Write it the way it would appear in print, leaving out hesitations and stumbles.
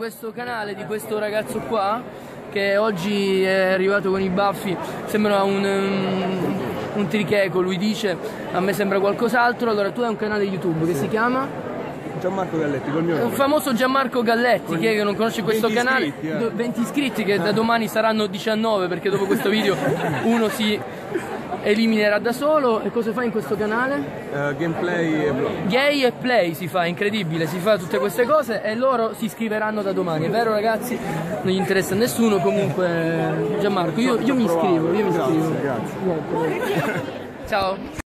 questo canale di questo ragazzo qua che oggi è arrivato con i baffi, sembra un tricheco, lui dice, a me sembra qualcos'altro. Allora tu hai un canale YouTube che si chiama? Gianmarco Galletti, col mio nome. Un famoso Gianmarco Galletti, chi è che non conosce questo canale? 20 iscritti che da domani saranno 19 perché dopo questo video uno si eliminerà da solo. E cosa fai in questo canale? Gameplay e vlog. Gay e play si fa, incredibile, si fa tutte queste cose e loro si iscriveranno da domani, è vero ragazzi? Non gli interessa a nessuno, comunque Gianmarco, io mi iscrivo, Grazie. Ciao.